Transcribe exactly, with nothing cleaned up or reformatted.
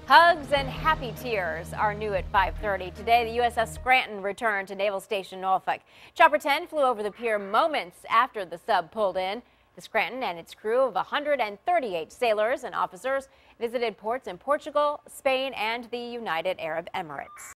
Hugs and happy tears are new at five thirty. Today, the U S S Scranton returned to Naval Station Norfolk. Chopper ten flew over the pier moments after the sub pulled in. The Scranton and its crew of one hundred thirty-eight sailors and officers visited ports in Portugal, Spain, and the United Arab Emirates.